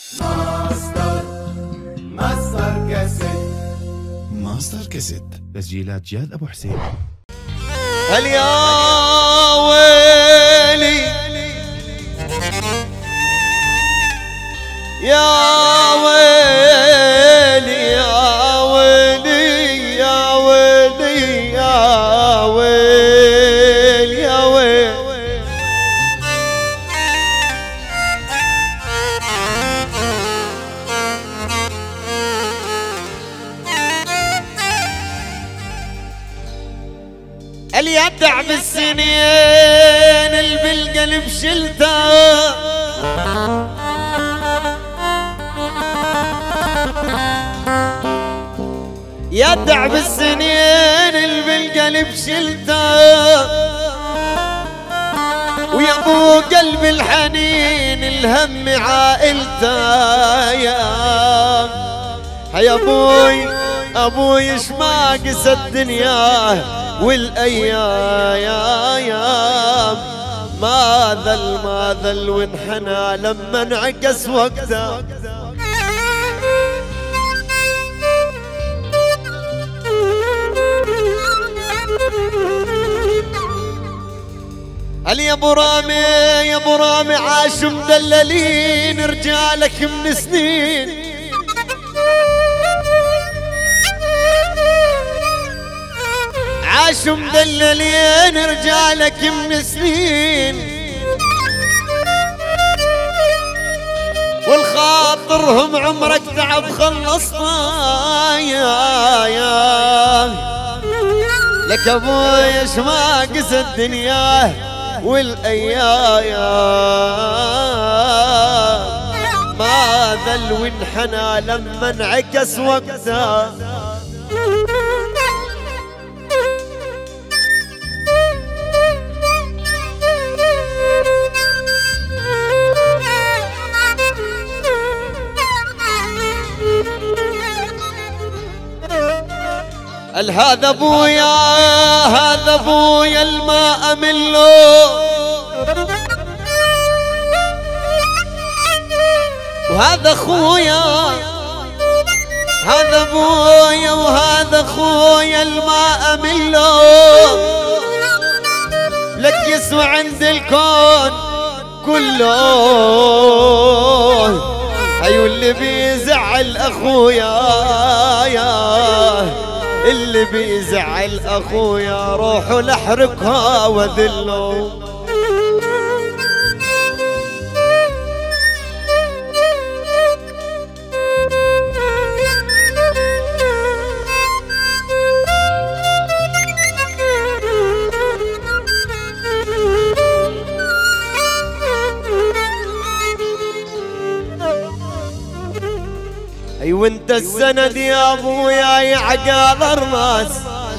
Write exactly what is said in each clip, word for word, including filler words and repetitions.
ماستر ماستر كاسيت ماستر كاسيت تسجيلات جاد ابو حسين. هل يا ويلي يا ويلي يا ويلي يا ويلي يا ويل يا ويل اللي يدع بالسنين اللي بالقلب شلته يدع بالسنين اللي بالقلب شلته ويا ابو قلب الحنين الهم عائلته يا يا ابوي ابوي اش ما قسى الدنيا والايام ما ذل ما ذل وانحنى لما انعكس وقته. هل يا ابو رامي يا ابو رامي عاش مدللين رجالك من سنين عاش مدللين رجالك من سنين والخاطرهم عمرك تعب خلصنا يا يا لك ابوي اش ما قسى الدنيا والايام ما ذل وانحنى لما انعكس وقته. هل هذا ابويا هذا ابويا الماء منه وهذا اخويا هذا ابويا وهذا اخويا الماء منه لك يسوى عند الكون كله. ايوه اللي بيزعل اخويا يا اللي بيزعل اخويا روحوا لحرقها وذلوا. ايوه انت السند يا ابويا يا عقال الراس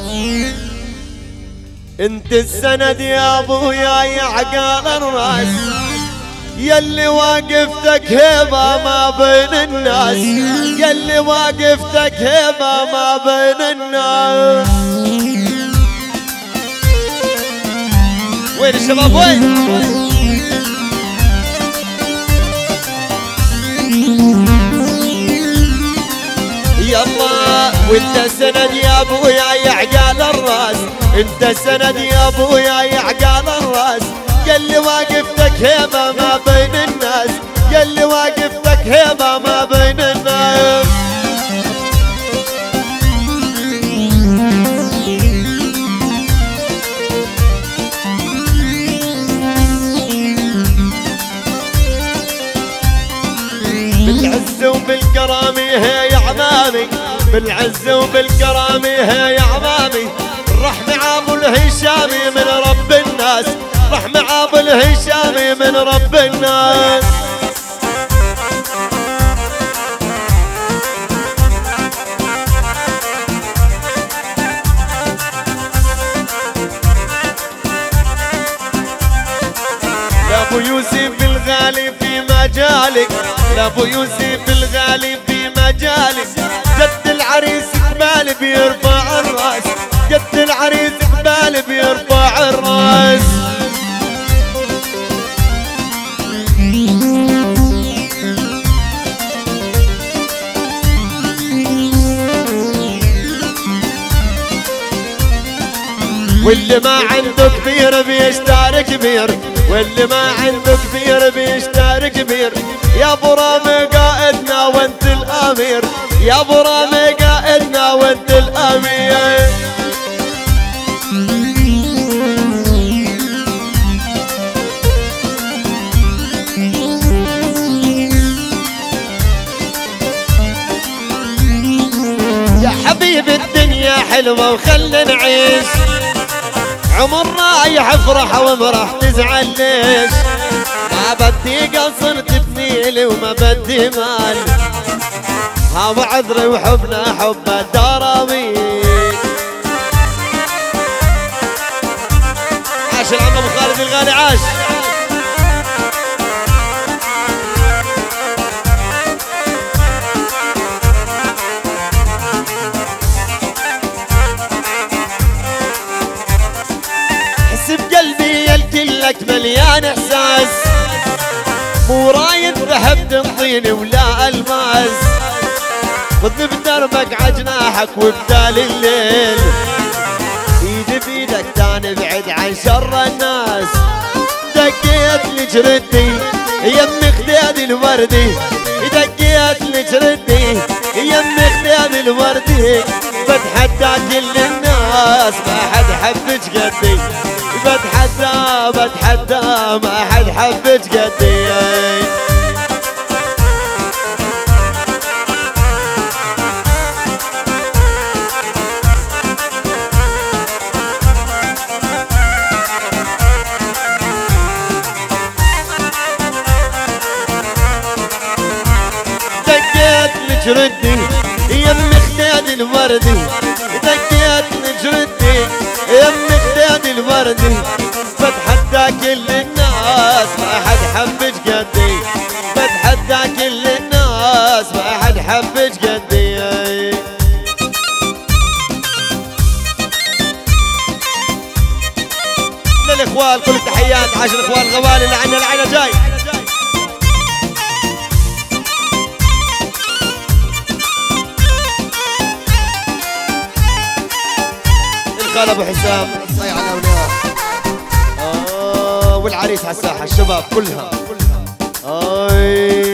انت السند يا ابويا يا عقال الراس يلي واقفتك هيبه ما بين الناس يلي واقفتك هيبه ما بين الناس. وين الشباب وين؟ يلا وانت السند يا ابويا يا عقال الراس انت السند يا ابويا يا عقال الراس يلي واقفتك هيبه ما بين الناس يلي واقفتك هيبه ما بين الناس. بالعز وبالكرامي هي يا عمامي بالعز وبالكرامي هي يا عمامي رحمة عابو الهشامي من رب الناس رحمة عابو الهشامي من رب الناس. لابو يوسف الغالي في مجالك لابو يوسف الغالي في مجالك جد العريس قبال بيرفع الراس جد العريس قبال بيرفع الراس. واللي ما عنده كبير بيشتري كبير، واللي ما عنده كبير بيشتري كبير. يا ابو رامي قائدنا وانت الامير، يا ابو رامي قائدنا وانت الامير. يا حبيبي الدنيا حلوة وخلنا نعيش، عمر رايح افرح ومرح تزعل ليش؟ ما بدي قصر تبني لي وما بدي مال، ها وعذري وحبنا حب الدراميل. عاش العم ابو خالد الغالي عاش. بقلبي الكلك مليان احساس، مو رايد ذهب تنطيني ولا الماس. خذني بدربك عجناحك وبدال الليل، ايدي بيدك تاني بعد عن شر الناس. دقيت لي جردي يمي خداد الوردي، دقيت لي جردي يمي خداد الوردي. بتحدى كل الناس ما حد حبك قدي، بتحدى بتحدى ما حد حبك قدي. دقيت لجردي يمي خداد الوردي، دقيت لجردي يمي خداد الوردي. بتحدى كل الناس ما حد حبك قدي، بتحدى كل الناس ما حد حبك قدي. للاخوان كل التحيات، عاشر الاخوان الغوالي اللي عنا العنا جاي. الخال ابو حسام صيع على اولياء، آه والعريس على الساحه الشباب كلها. آه